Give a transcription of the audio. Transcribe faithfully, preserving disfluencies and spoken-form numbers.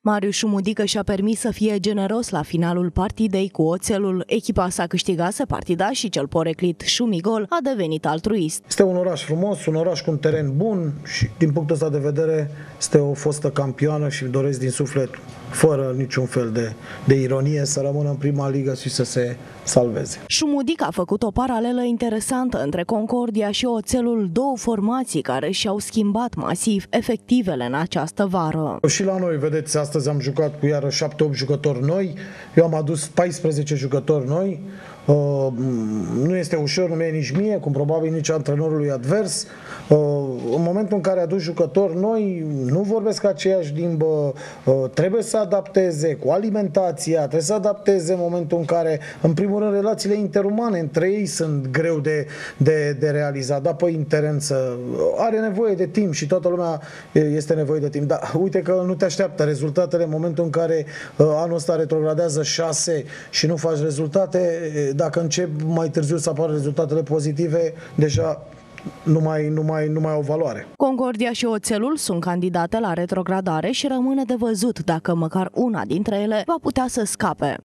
Marius Șumudică și-a permis să fie generos la finalul partidei cu oțelul. Echipa sa câștigase partida și cel poreclit Șumigol a devenit altruist. Este un oraș frumos, un oraș cu un teren bun și din punctul ăsta de vedere este o fostă campioană și doresc din suflet, fără niciun fel de, de ironie, să rămână în prima ligă și să se salveze. Șumudică a făcut o paralelă interesantă între Concordia și Oțelul, două formații care și-au schimbat masiv efectivele în această vară. Și la noi, vedeți, astăzi am jucat cu iară șapte opt jucători noi, eu am adus paisprezece jucători noi. Uh, nu este ușor, nu e nici mie, cum probabil nici antrenorului advers. Uh, în momentul în care aduci jucători noi, nu vorbesc aceeași limbă, uh, trebuie să adapteze cu alimentația, trebuie să adapteze în momentul în care, în primul rând, relațiile interumane între ei sunt greu de, de, de realizat, dar pe intern să are nevoie de timp și toată lumea este nevoie de timp. Dar uite că nu te așteaptă rezultatele în momentul în care uh, anul ăsta retrogradează șase și nu faci rezultate. Dacă încep mai târziu să apară rezultatele pozitive, deja nu mai, nu mai, nu mai au valoare. Concordia și Oțelul sunt candidate la retrogradare și rămâne de văzut dacă măcar una dintre ele va putea să scape.